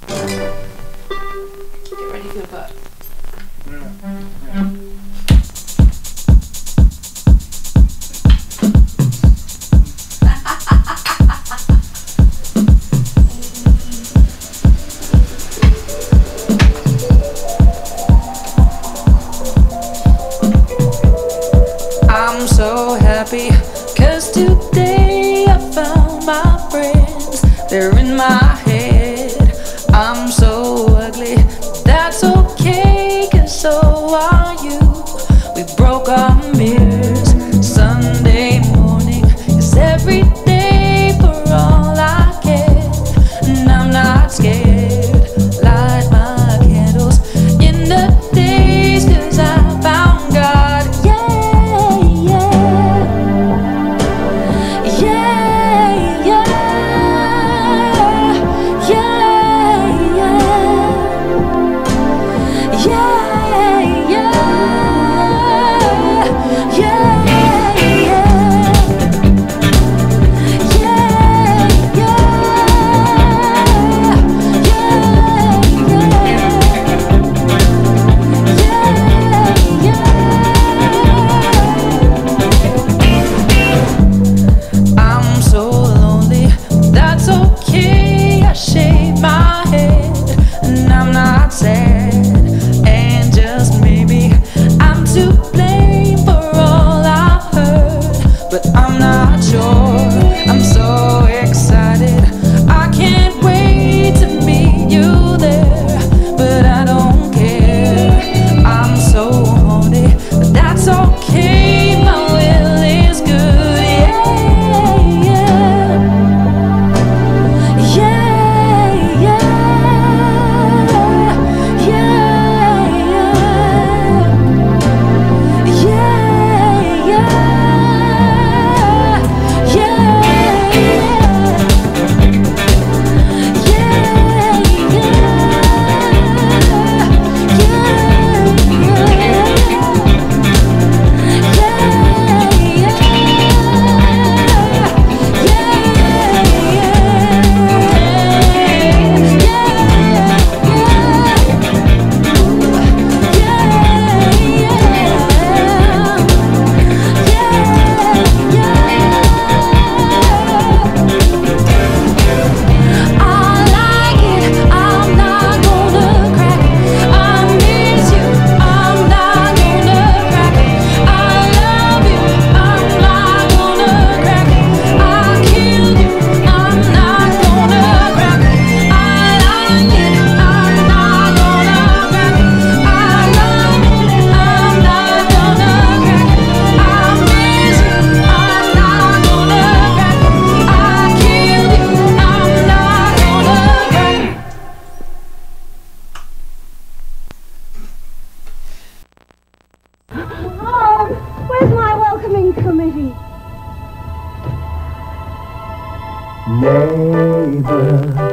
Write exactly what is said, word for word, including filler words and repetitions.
Get ready for your butt. I'm so happy, cause today I found my friends. They're in my head. I'm so ugly, that's okay, cause so are you. We broke our mirrors. Sunday morning is every day for all I care. And I'm not scared. Light my candles in the days, cause I found God. But I'm not sure, I'm so excited, I can't wait to meet you there. But I don't care, I'm so horny, but that's okay, my will is good, yeah, yeah. Yeah, yeah, yeah, yeah, yeah, yeah. Where's my welcoming committee? Neighbor,